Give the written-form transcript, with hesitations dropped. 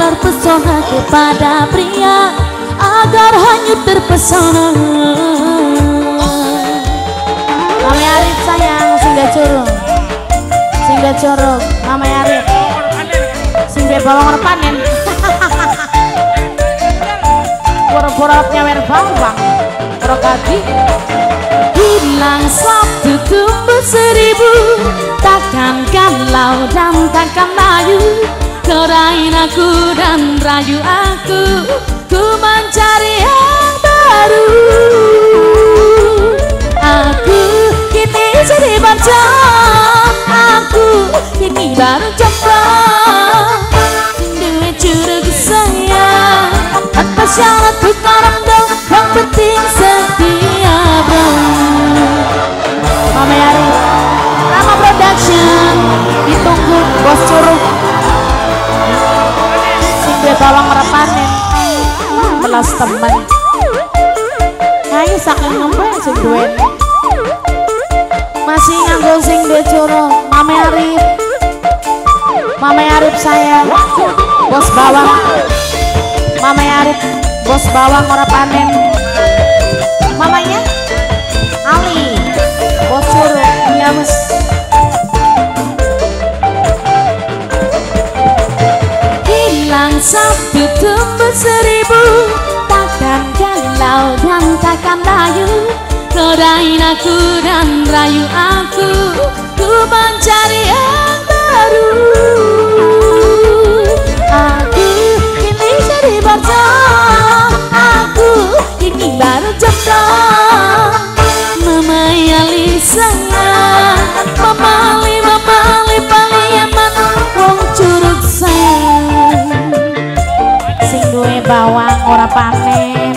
terpesona kepada pria agar hanyut terpesona. Mama Arif sayang, singga curug, Mama Arif, singga bawang repanen, pura-pura nyawer bawang, rokati. Hilang satu tumbuh seribu, takkan galau dan takkan layu. Kau raih aku dan rayu aku, ku mencari yang baru. Aku kini jadi baca, aku kini baru coba. Duit curug sayang, tanpa syarat putaran dong, yang penting setia bro. Mama Yari, Rama Production, ditunggu bos curug. Singge bawang repanen, belas temen. Ayo saking ngembang sing duwen. Masih nganggo sing de curug, Mama Arif sayang, bos bawang. Mama Arif, bos bawang ora panen. Mamanya Ali, bos curug, ya mas. Hilang satu tumbuh seribu, takkan galau dan takkan layu. Kau raih aku dan rayu aku, ku mencari yang baru. Aku kini jadi baca, aku kini baru jomblo. Mama Yali sayang, Mama li paliaman wong curug sayang. Sing duwe bawang ora panen.